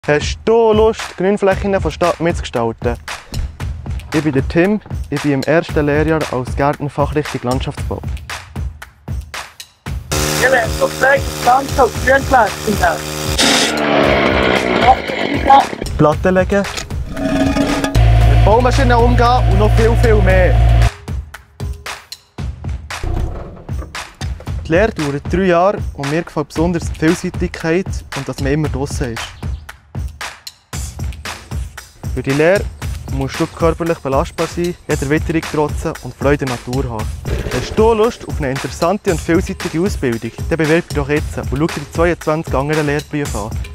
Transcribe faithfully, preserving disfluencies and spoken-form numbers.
Hast du Lust, die Grünflächen der Stadt mitzugestalten? Ich bin der Tim, ich bin im ersten Lehrjahr als Gärtnerfachrichtung Landschaftsbau. Ich werde so gesagt, Pflanzen auf Grünflächen. Platten legen, mit Baumaschinen umgehen und noch viel, viel mehr. Die Lehre dauert drei Jahre und mir gefällt besonders die Vielseitigkeit und dass man immer draussen ist. Für die Lehre musst du körperlich belastbar sein, jeder Witterung trotzen und Freude an der Natur haben. Hast du Lust auf eine interessante und vielseitige Ausbildung? Dann bewirb dich doch jetzt und schau dir die zweiundzwanzig anderen Lehrberufe an.